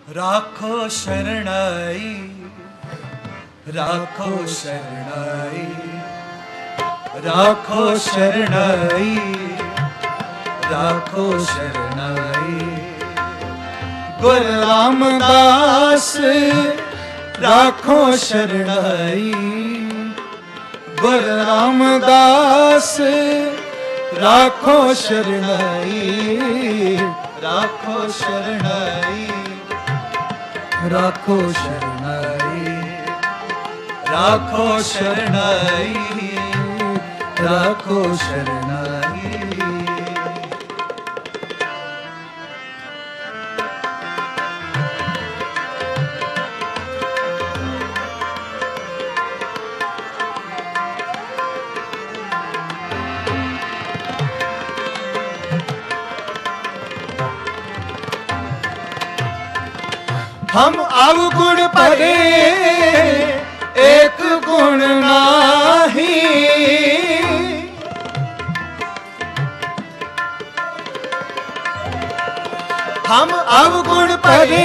राखो शरणाई, राखो शरणाई, राखो शरणाई, राखो शरणाई। गुरु रामदास राखो शरणाई, गुरु रामदास राखो शरणाई, राखो शरणाई, राखो शरणाई, राखो शरणाई, राखो शरणाई। हम अवगुण परे एक गुण नाही, हम अवगुण परे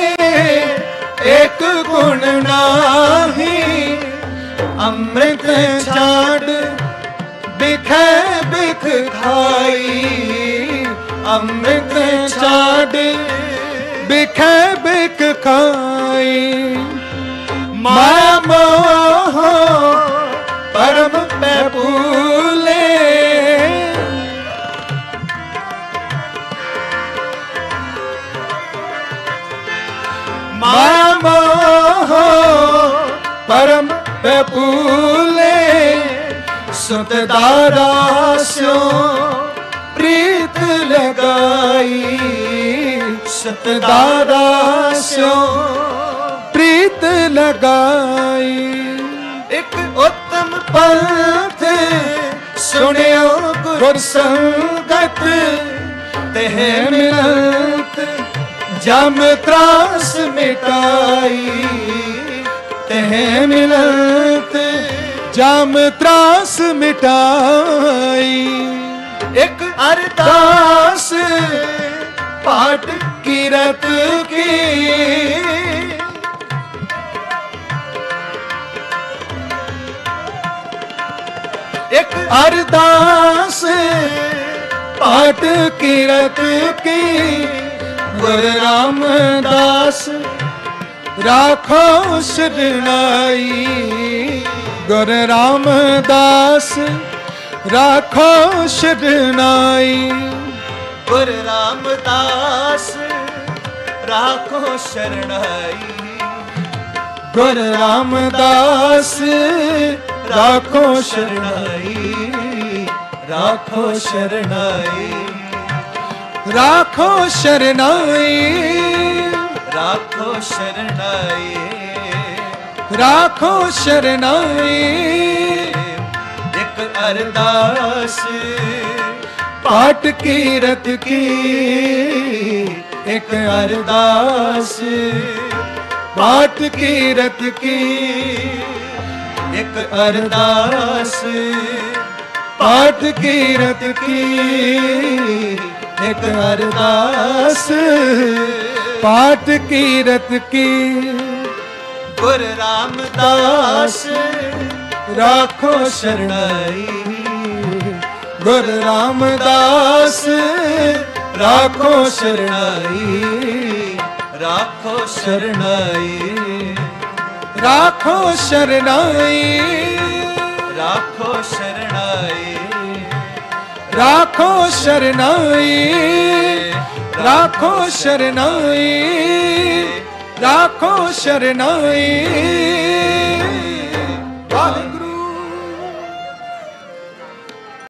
एक गुण नाही। अमृत छाड़ बिखे बिख खाई, अमृत छाड़ बिखे बिख खाई। माया मोह परम में भूले, माया मोह परम में भूले। सुत दारा स्यो प्रीत लगाई, सतदारा स्यो प्रीत लगाई। एक उत्तम पंथ सुनियो गुर संगत, तेह मिलत जम त्रास मिटाई, तेह मिलत जम त्रास मिटाई। एक अरदास पाठ कीरत की, एक अरदास पाठ कीरत की। गुरु रामदास राखो शरणाई, गुरु रामदास राखो शरणाई। गुरु रामदास राखो शरणाई, गुरु रामदास राखो शरणाई, राखो शरणाई, राखो शरणाई, राखो शरणाई, राखो शरणाई। एक अरदास पाठ कीरत की, एक अरदास पाठ कीरत की। एक अरदास पाठ कीरत की, एक अरदास पाठ कीरत की। गुरु रामदास राखो शरणाई, गुरु रामदास राखो शरणाई, राखो शरणाई, राखो शरणाई, राखो शरणाई, राखो शरणाई, राखो शरणाई, राखो शरणाई। वाहिगुरु।